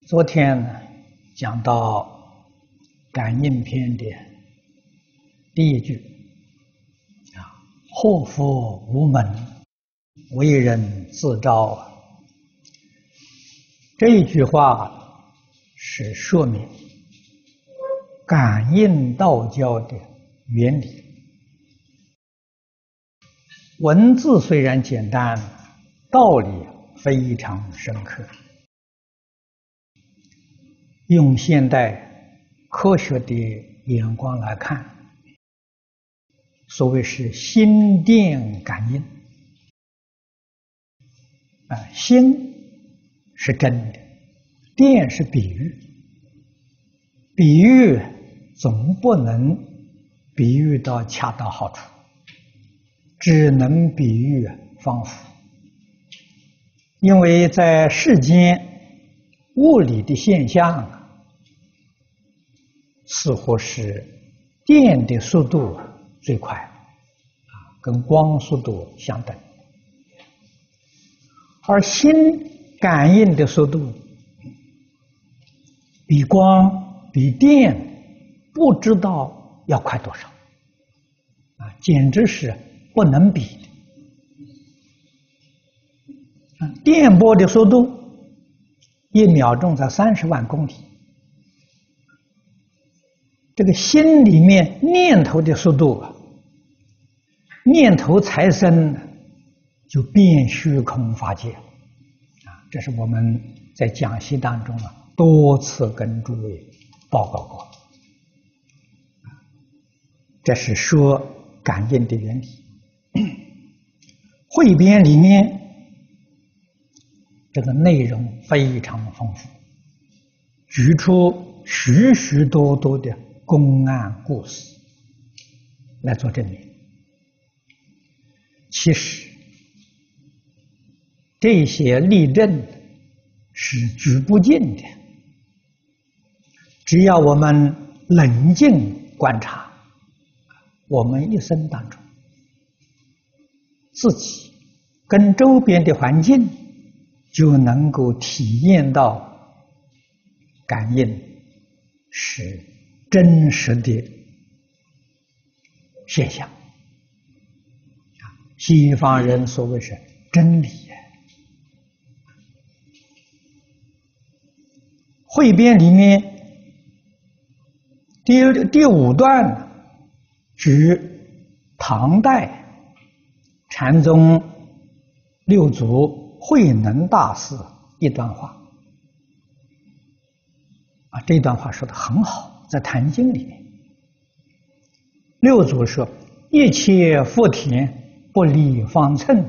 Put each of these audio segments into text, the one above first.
昨天呢，讲到感应篇的第一句祸福无门，为人自招。这一句话是说明感应道教的原理。文字虽然简单，道理非常深刻。用现代科学的眼光来看，所谓是心电感应。心是真的，电是比喻，比喻总不能比喻到恰到好处，只能比喻方法。因为在世间物理的现象似乎是电的速度最快，跟光速度相等，而心感应的速度比光比电不知道要快多少，简直是不能比的。电波的速度1秒钟才30万公里，这个心里面念头的速度念头才生就变虚空法界这是我们在讲习当中多次跟诸位报告过。这是说感应的原理。汇编里面这个内容非常丰富，举出许许多多的公案故事来做证明。其实这些例证是举不尽的，只要我们冷静观察，我们一生当中自己跟周边的环境就能够体验到感应是真实的现象。西方人所谓是真理。汇编里面第5段举唐代禅宗六祖慧能大师一段话这段话说得很好，在《坛经》里面，六祖说：“一切福田不离方寸。”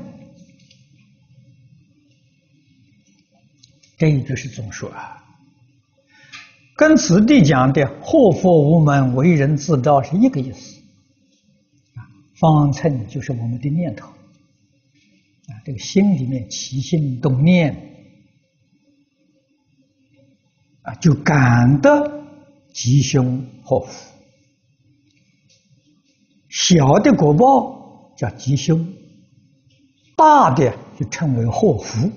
这一句是总说跟此地讲的祸福无门，为人自招是一个意思。方寸就是我们的念头这个心里面起心动念就感得吉凶祸福。小的果报叫吉凶，大的就称为祸福。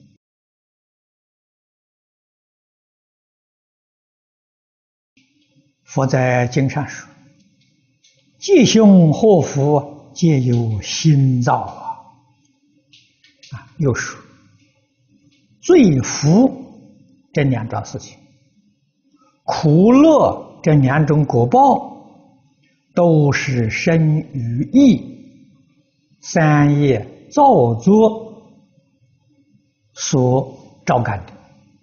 佛在经上说，吉凶祸福皆由心造又说罪福这2桩事情，苦乐这2种果报都是生于意3业造作所招感的。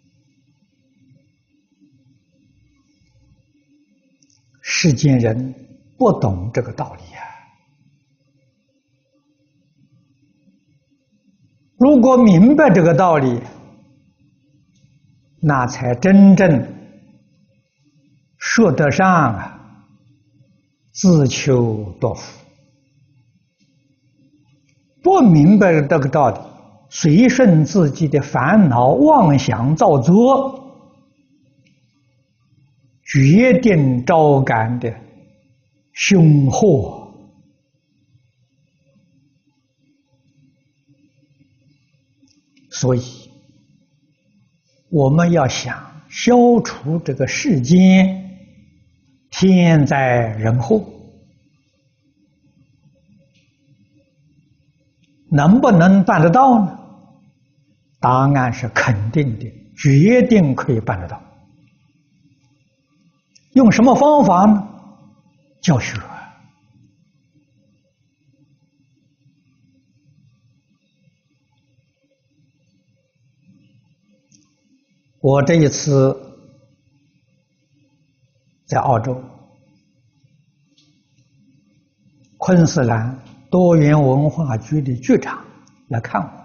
世间人不懂这个道理如果明白这个道理，那才真正说得上自求多福。不明白这个道理，随顺自己的烦恼妄想造作，决定招感的凶祸。所以我们要想消除这个世间天灾人祸，能不能办得到呢？答案是肯定的，决定可以办得到。用什么方法呢？教学。我这一次在澳洲昆士兰多元文化局的局长来看我，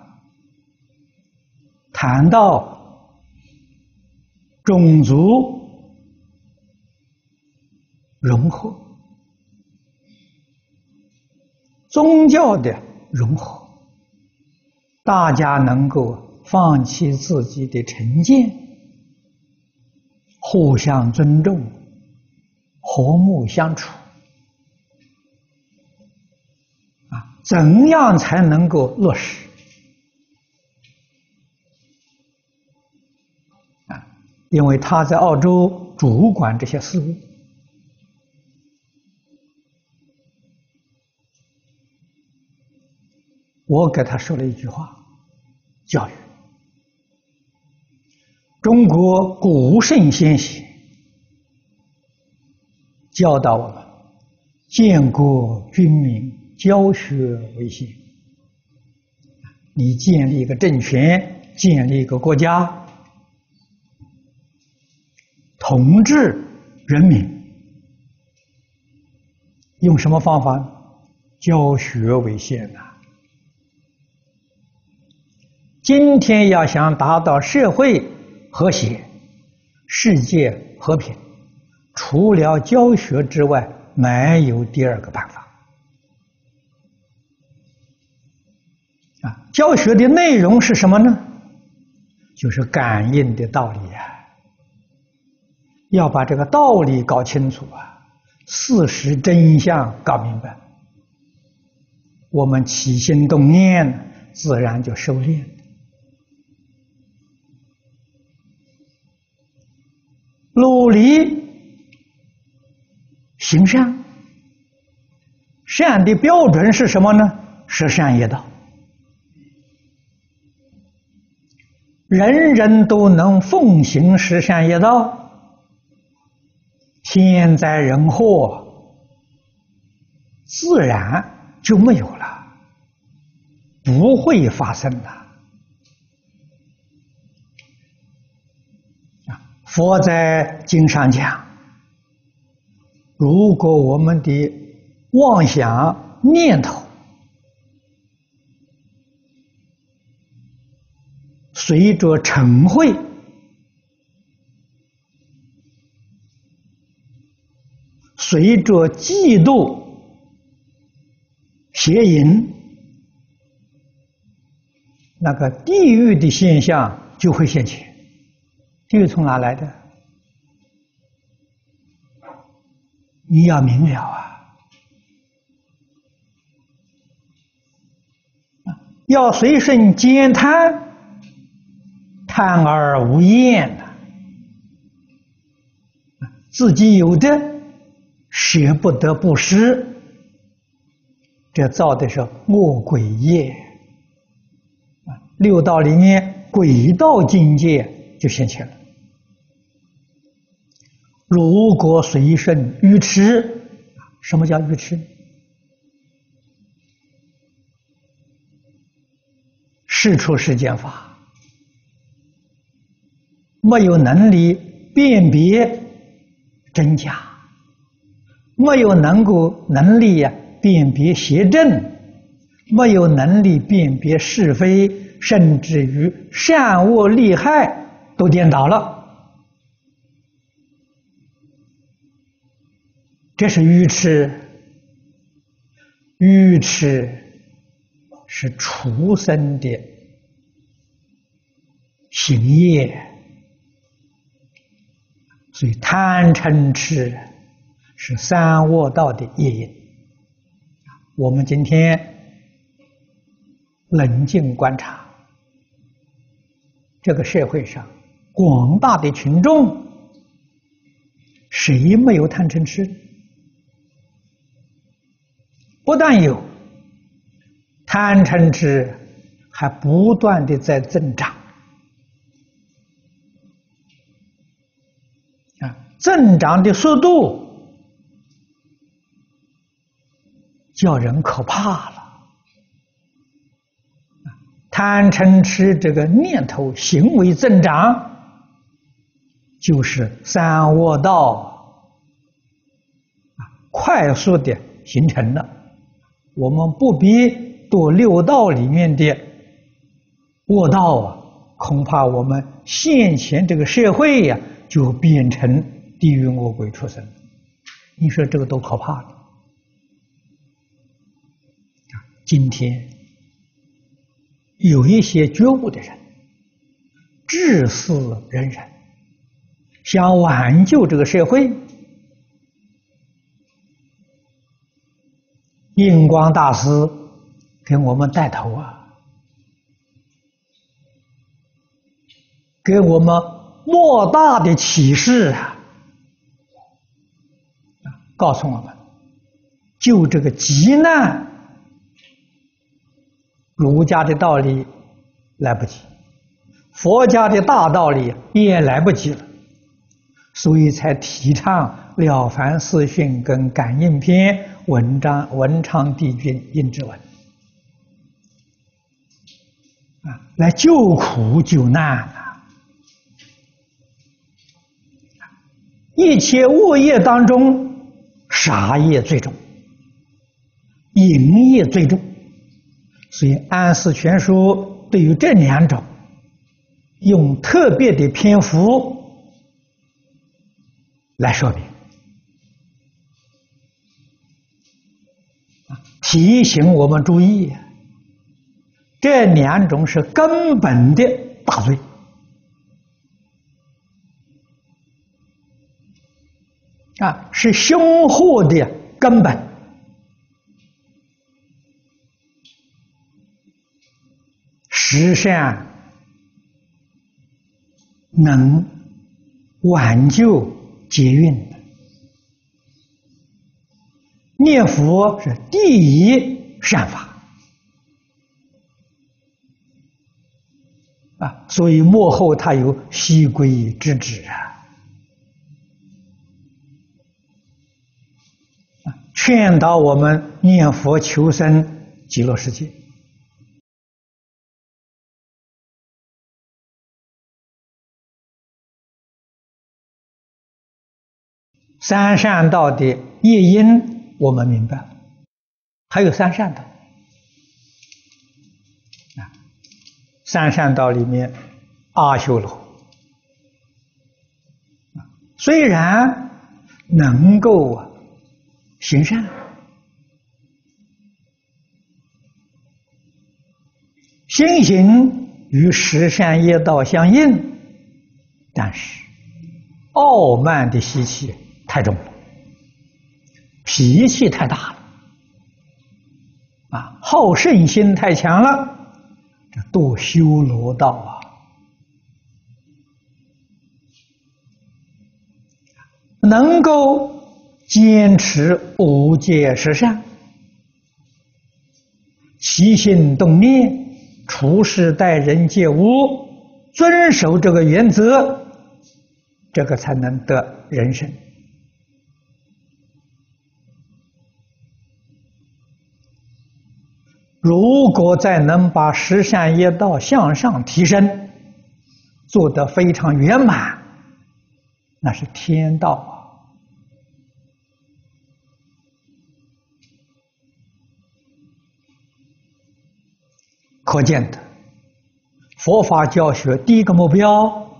谈到种族融合、宗教的融合，大家能够放弃自己的成见，互相尊重，和睦相处。怎样才能够落实？因为他在澳洲主管这些事务。我给他说了一句话：教育。中国古圣先贤教导我们，建国军民，教学为先。你建立一个政权，建立一个国家，统治人民，用什么方法？教学为先呐。今天要想达到社会和谐、世界和平，除了教学之外，没有第二个办法。教学的内容是什么呢？就是感应的道理啊！要把这个道理搞清楚啊，事实真相搞明白，我们起心动念自然就收敛。努力行善，善的标准是什么呢？是善业道。人人都能奉行十善业道，天灾人祸自然就没有了，不会发生的。佛在经上讲，如果我们的妄想念头随着嗔恚随着嫉妒邪淫，那个地狱的现象就会现前。地狱从哪来的？你要明了啊！要随顺兼贪，贪而无厌呐，自己有的舍不得布施，这造的是恶鬼业。六道里面鬼道境界就现前了。如果随顺愚痴，什么叫愚痴？事出世间法，没有能力辨别真假，没有能力辨别邪正，没有能力辨别是非，甚至于善恶利害都颠倒了。这是愚痴，愚痴是畜生的行业，所以贪嗔痴是三恶道的业因。我们今天冷静观察，这个社会上广大的群众，谁没有贪嗔痴？不但有，贪嗔痴还不断的在增长。增长的速度叫人可怕了。贪嗔痴这个念头行为增长，就是三恶道快速的形成了。我们不必读六道里面的恶道恐怕我们现前这个社会就变成地狱恶鬼畜生。你说这个多可怕了！今天有一些觉悟的人，志士仁人，想挽救这个社会。印光大师给我们带头给我们莫大的启示告诉我们，救这个急难，儒家的道理来不及，佛家的大道理也来不及了，所以才提倡《了凡四训》跟《感应篇》文昌帝君印制文来救苦救难一切恶业当中，杀业最重，淫业最重，所以安世全书对于这两种用特别的篇幅来说明，提醒我们注意，这两种是根本的大罪是凶祸的根本。十善能挽救劫运的，念佛是第一善法所以幕后它有西归之旨劝导我们念佛求生极乐世界。三善道的业因我们明白，还有三善道三善道里面阿修罗虽然能够行善，心行与十善业道相应，但是傲慢的习气太重了，脾气太大了好胜心太强了，这堕修罗道能够坚持五戒十善，起心动念，处事待人接物，遵守这个原则，这个才能得人生。如果再能把十善业道向上提升，做得非常圆满，那是天道可见的，佛法教学第一个目标，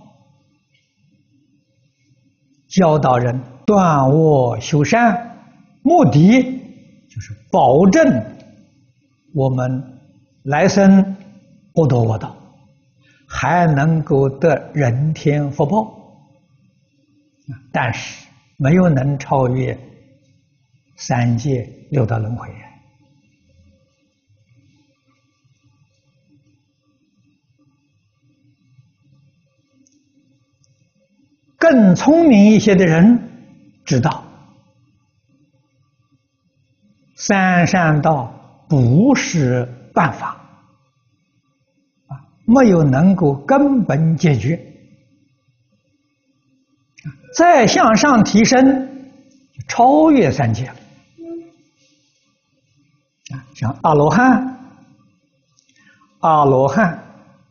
教导人断恶修善，目的就是保证我们来生不堕恶道，还能够得人天福报，但是没有能超越三界六道轮回。 更聪明一些的人知道，三善道不是办法，没有能够根本解决。再向上提升，超越三界了。像阿罗汉，阿罗汉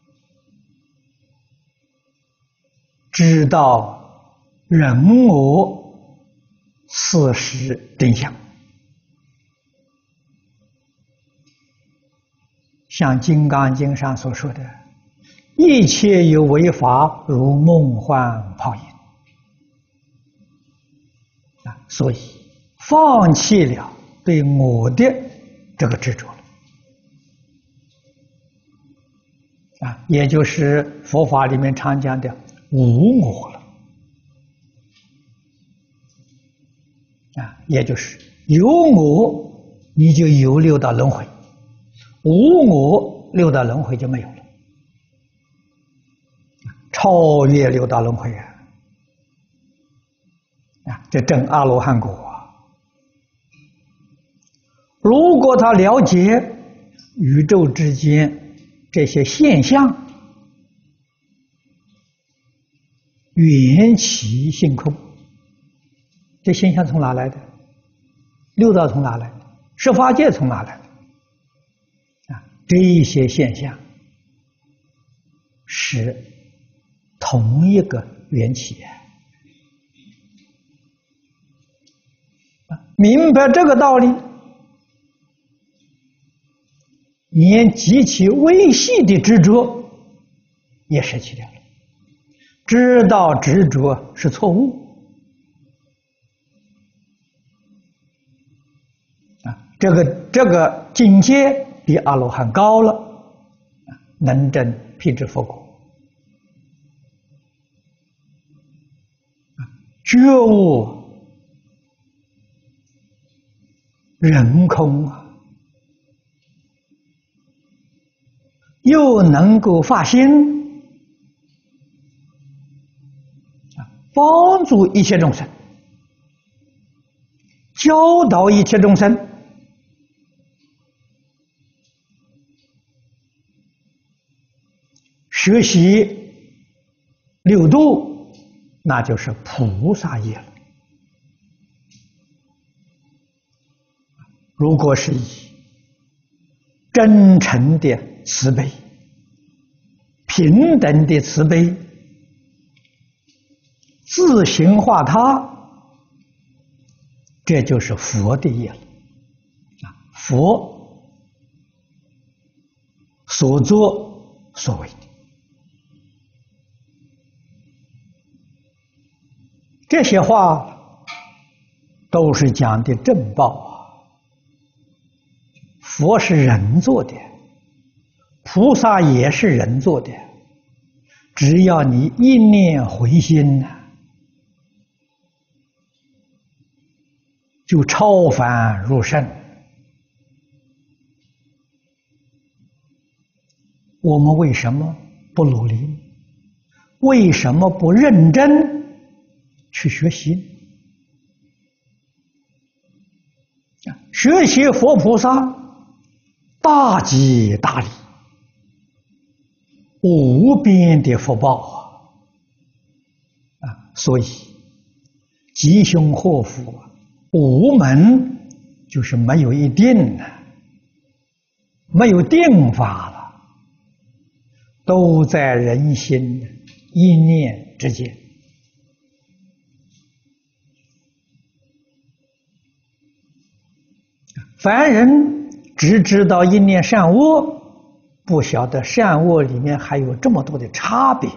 知道人我事实真相，像《金刚经》上所说的，一切有为法，如梦幻泡影。所以放弃了对我的这个执着了，也就是佛法里面常讲的无我了，也就是有我你就有六道轮回，无我六道轮回就没有了，超越六道轮回这证阿罗汉果如果他了解宇宙之间这些现象，缘起性空，这现象从哪来的？六道从哪来的？十法界从哪来的？这一些现象是同一个缘起。明白这个道理，连极其微细的执着也舍弃掉了，知道执着是错误这个境界比阿罗汉高了，能证辟支佛果，觉悟人空又能够发心帮助一切众生，教导一切众生，学习六度，那就是菩萨业了。如果是以真诚的慈悲、平等的慈悲自行化他，这就是佛的业了。佛所作所为的，这些话都是讲的正报佛是人做的，菩萨也是人做的，只要你一念回心就超凡入圣。我们为什么不努力？为什么不认真去学习？学习佛菩萨大吉大利，无边的福报所以吉凶祸福无门就是没有一定没有定法了，都在人心一念之间。凡人只知道一念善恶，不晓得善恶里面还有这么多的差别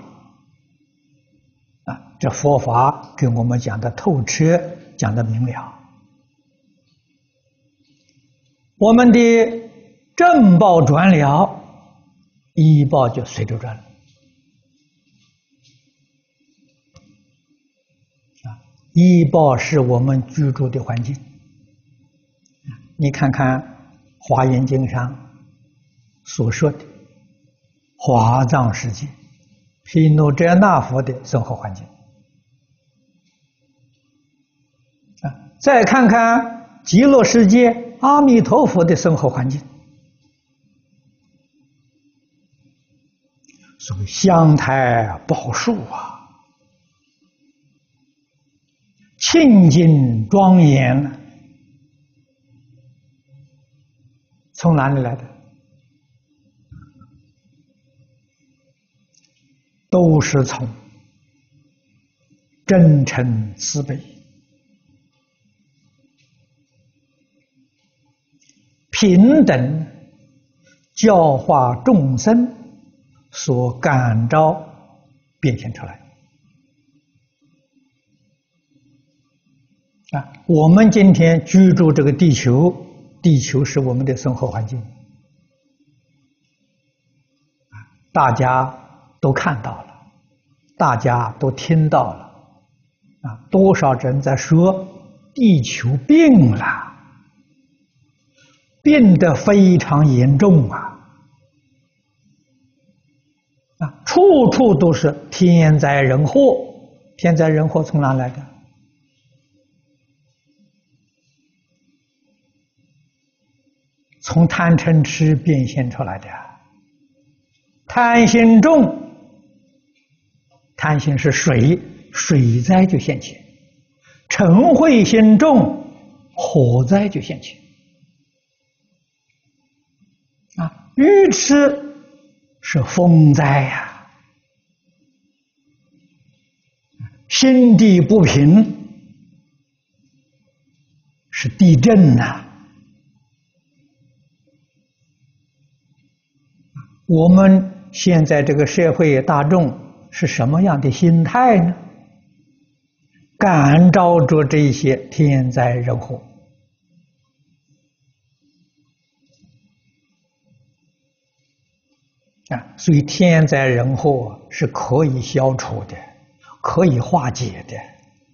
这佛法给我们讲的透彻，讲的明了。我们的正报转了，依报就随着转了依报是我们居住的环境。你看看《华严经》上所说的华藏世界毗卢遮那佛的生活环境再看看极乐世界阿弥陀佛的生活环境，所谓香台宝树啊，清净庄严，从哪里来的？都是从真诚慈悲、平等教化众生所感召变现出来啊！我们今天居住这个地球，地球是我们的生活环境啊，大家都看到了，大家都听到了啊！多少人在说地球病了，病得非常严重啊！啊，处处都是天灾人祸，天灾人祸从哪来的？从贪嗔痴变现出来的。贪心重，贪心是水，水灾就现前；嗔恚心重，火灾就现前。啊，愚痴是风灾呀，心地不平是地震呐。我们现在这个社会大众是什么样的心态呢？感召着这些天灾人祸啊，所以天灾人祸是可以消除的，可以化解的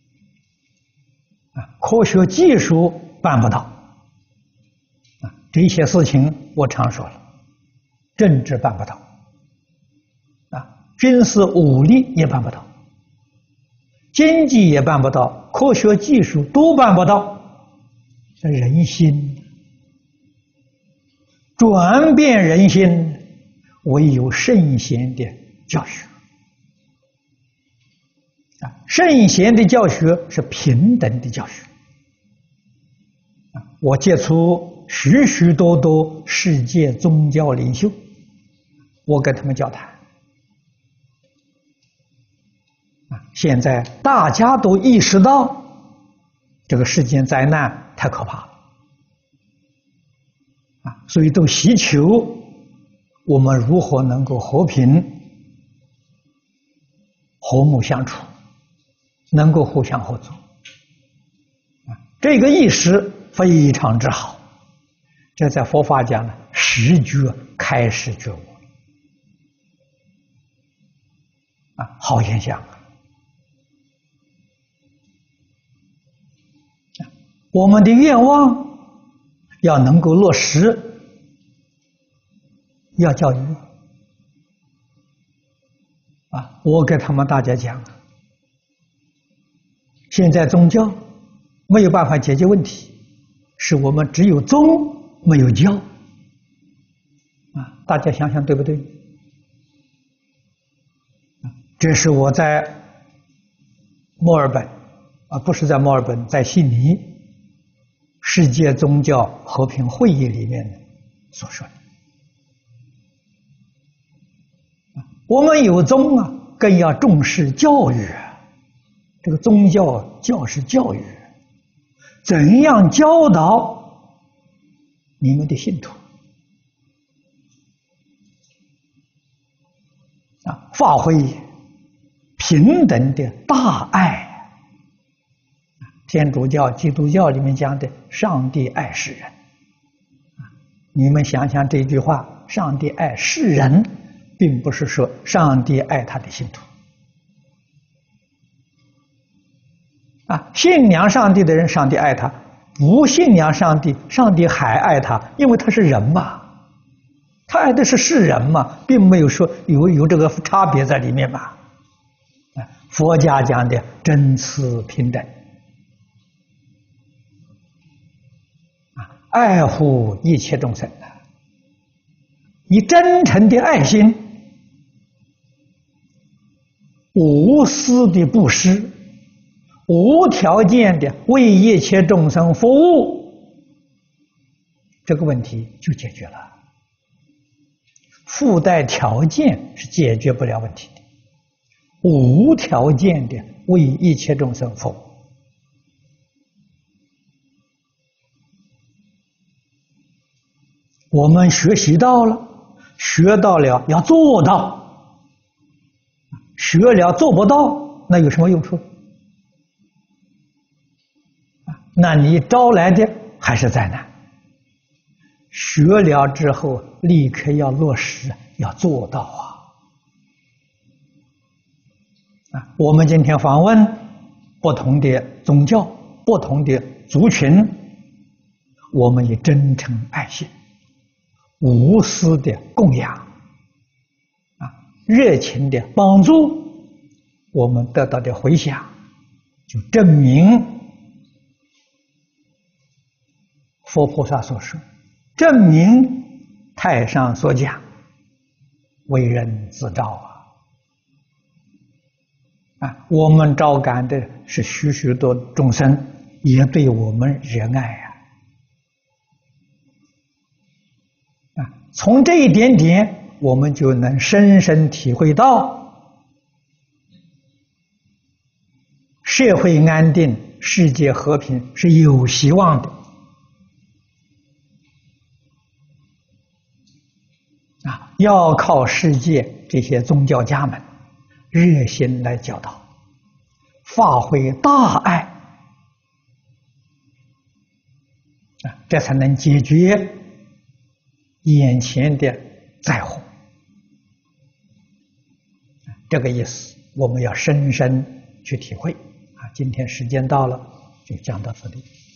啊，科学技术办不到啊，这些事情我常说了。政治办不到，啊，军事武力也办不到，经济也办不到，科学技术都办不到，是人心，转变人心，唯有圣贤的教学，啊，圣贤的教学是平等的教学，啊，我接触许许多多世界宗教领袖。我跟他们交谈啊，现在大家都意识到这个世间灾难太可怕了啊，所以都希求我们如何能够和平、和睦相处，能够互相合作啊，这个意识非常之好。这在佛法讲呢，十觉开始觉悟。啊，好现象！我们的愿望要能够落实，要教育啊！我给他们大家讲，现在宗教没有办法解决问题，是我们只有宗没有教啊！大家想想对不对？这是我在墨尔本，不是在墨尔本，在悉尼世界宗教和平会议里面所说的。我们有宗啊，更要重视教育。这个宗教是教育，怎样教导你们的信徒啊，发挥平等的大爱，天主教、基督教里面讲的上帝爱世人，你们想想这句话，上帝爱世人，并不是说上帝爱他的信徒啊，信仰上帝的人，上帝爱他；不信仰上帝，上帝还爱他，因为他是人嘛，他爱的是世人嘛，并没有说有这个差别在里面嘛。佛家讲的真慈平等爱护一切众生的，以真诚的爱心，无私的布施，无条件的为一切众生服务，这个问题就解决了。附带条件是解决不了问题的，无条件的为一切众生服务。我们学习到了，学到了要做到，学了做不到，那有什么用处？那你招来的还是灾难。学了之后，立刻要落实，要做到啊！我们今天访问不同的宗教、不同的族群，我们以真诚爱心、无私的供养，热情的帮助，我们得到的回响，就证明佛菩萨所说，证明太上所讲，为人自照我们招感的是许许多众生也对我们仁爱从这一点点，我们就能深深体会到社会安定、世界和平是有希望的要靠世界这些宗教家们热心来教导，发挥大爱这才能解决眼前的灾祸。这个意思我们要深深去体会今天时间到了，就讲到这里。